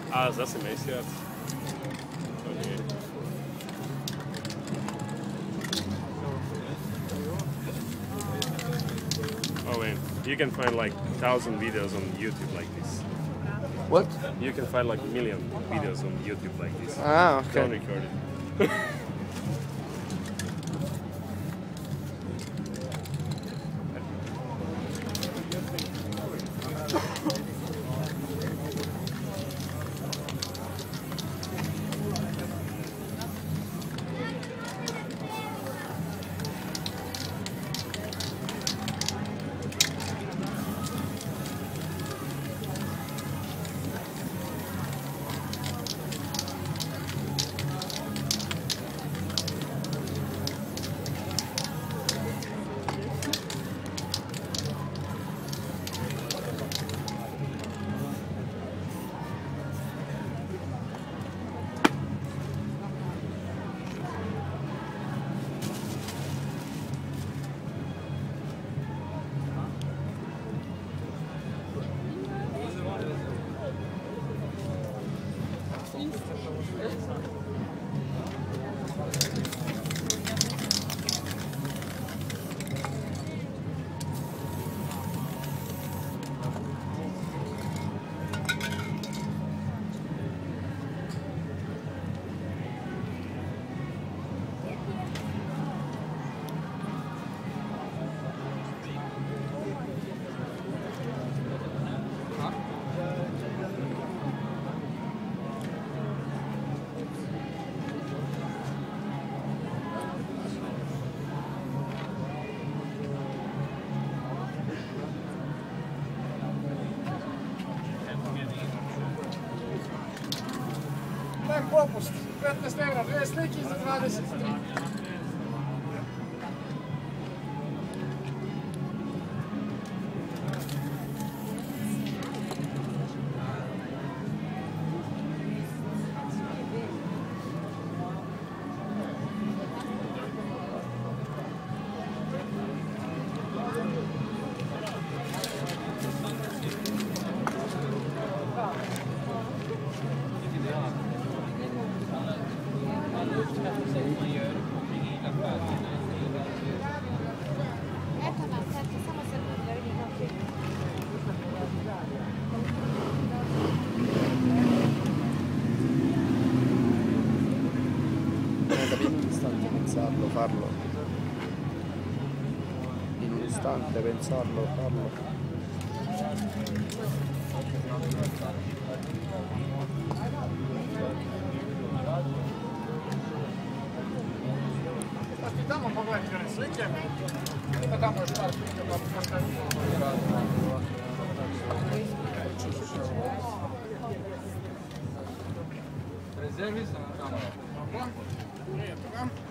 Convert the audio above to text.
A zase mesiac. To nie. Oh wait, you can find like 1,000 videos on YouTube like this. What? You can find like 1,000,000 videos on YouTube like this. Ah, okay. Don't record it. Popust, 15 evra, 2 slike za 23. Farlo in un istante, pensarlo, farlo. Tamo pogledajte one slike, ima tamo još par slike, pa postavimo. Rezervi sam tamo. Nije toga.